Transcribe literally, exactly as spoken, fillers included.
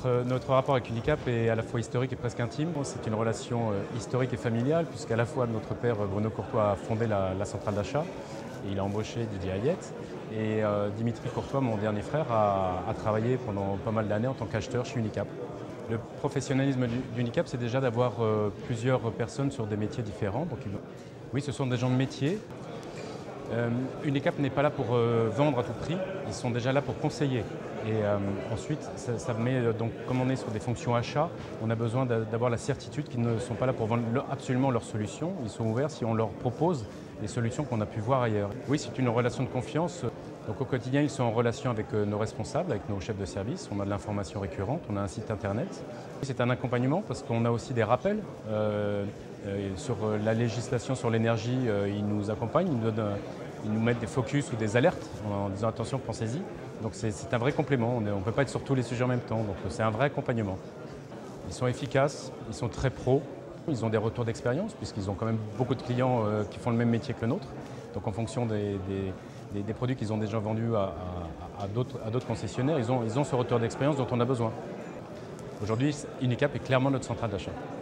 Notre, notre rapport avec Unicap est à la fois historique et presque intime. C'est une relation historique et familiale, puisqu'à la fois notre père Bruno Courtois a fondé la, la centrale d'achat et il a embauché Didier Hayet. Et euh, Dimitri Courtois, mon dernier frère, a, a travaillé pendant pas mal d'années en tant qu'acheteur chez Unicap. Le professionnalisme d'Unicap, c'est déjà d'avoir euh, plusieurs personnes sur des métiers différents. Donc, oui, ce sont des gens de métier. Euh, Unicap n'est pas là pour euh, vendre à tout prix, ils sont déjà là pour conseiller. Et euh, ensuite, ça, ça met, donc, comme on est sur des fonctions achats, on a besoin d'avoir la certitude qu'ils ne sont pas là pour vendre leur, absolument leurs solutions. Ils sont ouverts si on leur propose des solutions qu'on a pu voir ailleurs. Oui, c'est une relation de confiance. Donc, au quotidien, ils sont en relation avec euh, nos responsables, avec nos chefs de service. On a de l'information récurrente, on a un site internet. C'est un accompagnement parce qu'on a aussi des rappels. Euh, euh, sur la législation sur l'énergie, euh, ils nous accompagnent, ils nous donnent, euh, ils nous mettent des focus ou des alertes en disant attention, pensez-y. Donc c'est un vrai complément, on ne peut pas être sur tous les sujets en même temps, donc c'est un vrai accompagnement. Ils sont efficaces, ils sont très pros, ils ont des retours d'expérience puisqu'ils ont quand même beaucoup de clients euh, qui font le même métier que le nôtre. Donc en fonction des, des, des, des produits qu'ils ont déjà vendus à, à, à d'autres concessionnaires, ils ont, ils ont ce retour d'expérience dont on a besoin. Aujourd'hui, Unicap est clairement notre centrale d'achat.